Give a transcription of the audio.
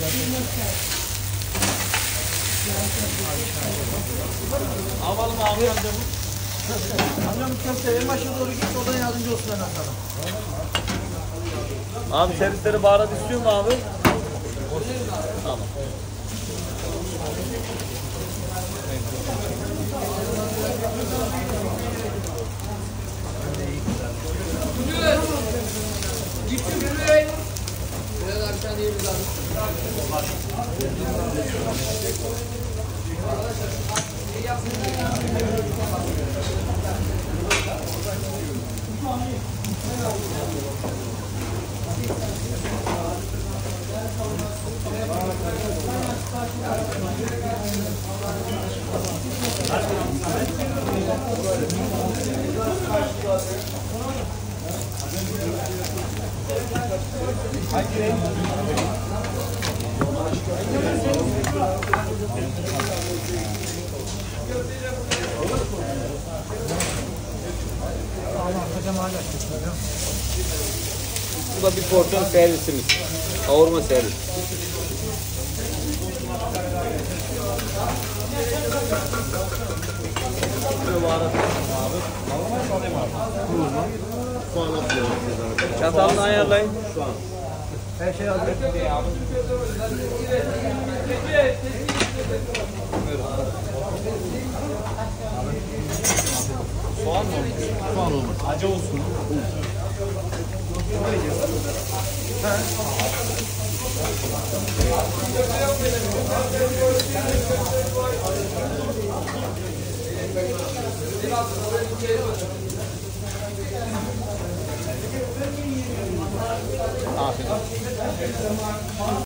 Alalım abi amcamı. Amcamın köfte en başa doğru git, oradan yardımcı olsun hemen sana. Abi servisleri baharat istiyor mu abi? Tamam. Gittim Bülent. Bülent abi sen yiyebiliriz abi. Bu da bir porsiyon servisimiz. Kavurma servis. Çatalını ayarlayın. Her şey hazır. Soğan mı? Soğan olmaz. Acı olsun. Afiyet olsun.